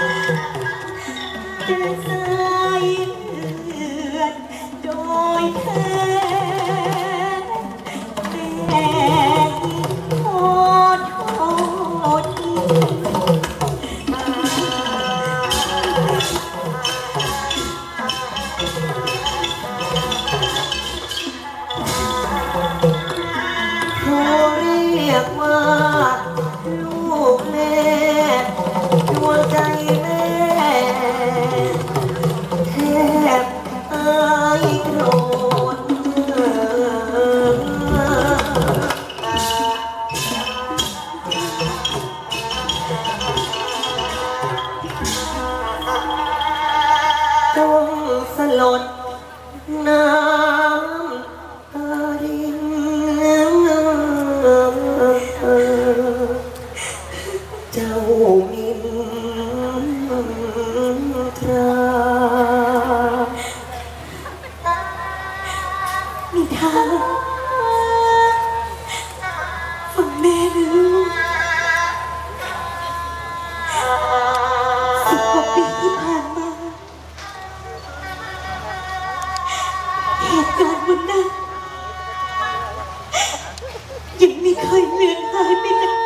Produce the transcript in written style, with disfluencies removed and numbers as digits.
แต่สายเลือดโดยแท้แม่ขอโทษเขาเรียกว่าลูกแม่ดวงใจแม่แทบอายโกรธต้องสลดน้ำตารินเจ้ามินทรามีทางฟังแม่นะลูก10 กว่าปีที่ผ่านมาเหตุการณ์วันนั้นยังไม่เคยเลือนหายไปจาก